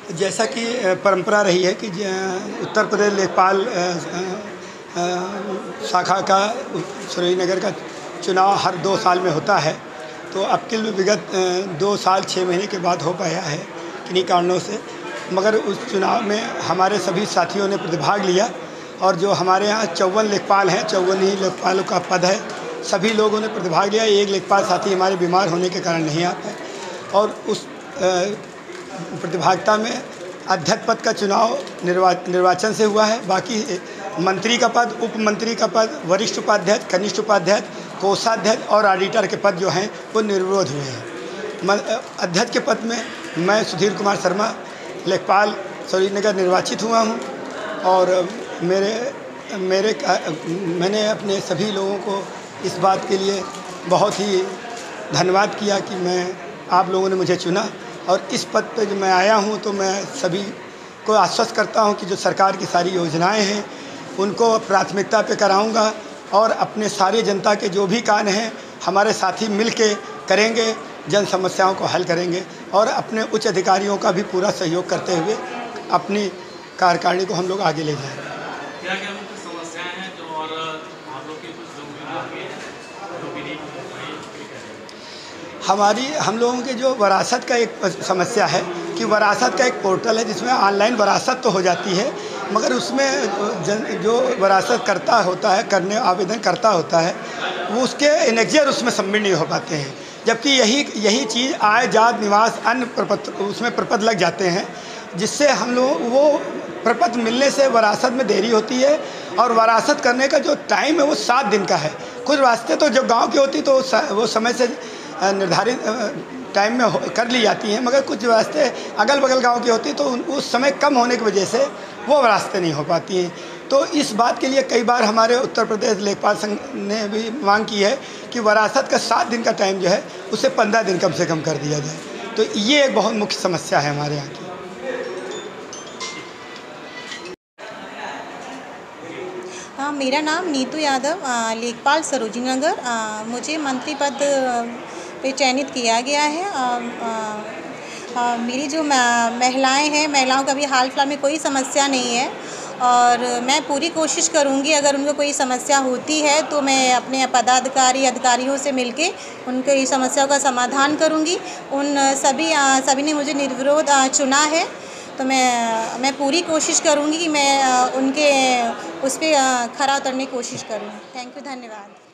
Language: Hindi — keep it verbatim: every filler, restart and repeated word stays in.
जैसा कि परंपरा रही है कि उत्तर प्रदेश लेखपाल शाखा का सरोजिनी नगर का चुनाव हर दो साल में होता है, तो अब के विगत दो साल छः महीने के बाद हो पाया है किन्हीं कारणों से। मगर उस चुनाव में हमारे सभी साथियों ने प्रतिभाग लिया और जो हमारे यहाँ चौवन लेखपाल हैं, चौवन ही लेखपालों का पद है, सभी लोगों ने प्रतिभाग लिया। एक लेखपाल साथी हमारे बीमार होने के कारण नहीं आ पाए और उस प्रतिभागिता में अध्यक्ष पद का चुनाव निर्वा निर्वाचन से हुआ है। बाकी मंत्री का पद, उप मंत्री का पद, वरिष्ठ उपाध्यक्ष, कनिष्ठ उपाध्यक्ष, कोषाध्यक्ष और ऑडिटर के पद जो हैं वो निर्विरोध हुए हैं। अध्यक्ष के पद में मैं सुधीर कुमार शर्मा लेखपाल सरोजिनी नगर निर्वाचित हुआ हूं और मेरे मेरे मैंने अपने सभी लोगों को इस बात के लिए बहुत ही धन्यवाद किया कि मैं आप लोगों ने मुझे चुना और इस पद पे जब मैं आया हूं तो मैं सभी को आश्वस्त करता हूं कि जो सरकार की सारी योजनाएं हैं उनको प्राथमिकता पे कराऊंगा और अपने सारी जनता के जो भी काम हैं हमारे साथी मिल के करेंगे, जन समस्याओं को हल करेंगे और अपने उच्च अधिकारियों का भी पूरा सहयोग करते हुए अपनी कार्यकारिणी को हम लोग आगे ले जाएंगे। क्या क्या मुख्य समस्याएं हैं जो और आप लोग की कुछ हमारी हम लोगों के जो वरासत का एक समस्या है कि वरासत का एक पोर्टल है जिसमें ऑनलाइन वरासत तो हो जाती है, मगर उसमें जन जो वरासत करता होता है करने आवेदन करता होता है वो उसके एनेक्जर उसमें सबमिट नहीं हो पाते हैं, जबकि यही यही चीज़ आय जात निवास अन्य प्रपत्र उसमें प्रपत्र लग जाते हैं, जिससे हम लोग वो प्रपत्र मिलने से वरासत में देरी होती है और वरासत करने का जो टाइम है वो सात दिन का है। कुछ वास्ते तो जो गांव की होती तो वो समय से निर्धारित टाइम में कर ली जाती हैं, मगर कुछ वास्ते अगल बगल गांव की होती तो उस समय कम होने की वजह से वो रास्ते नहीं हो पाती हैं। तो इस बात के लिए कई बार हमारे उत्तर प्रदेश लेखपाल संघ ने भी मांग की है कि वरासत का सात दिन का टाइम जो है उसे पंद्रह दिन कम से कम कर दिया जाए। तो ये एक बहुत मुख्य समस्या है हमारे यहाँ की। हाँ, मेरा नाम नीतू यादव, लेखपाल सरोजिनी नगर। मुझे मंत्री पद पे चयनित किया गया है। आ, आ, मेरी जो महिलाएं हैं, महिलाओं का भी हाल फिलहाल में कोई समस्या नहीं है और मैं पूरी कोशिश करूंगी अगर उनको कोई समस्या होती है तो मैं अपने पदाधिकारी अधिकारियों से मिलके उनके समस्याओं का समाधान करूंगी। उन सभी सभी ने मुझे निर्विरोध चुना है तो मैं मैं पूरी कोशिश करूंगी कि मैं उनके उस पर खरा उतरने की कोशिश करूँ। थैंक यू, धन्यवाद।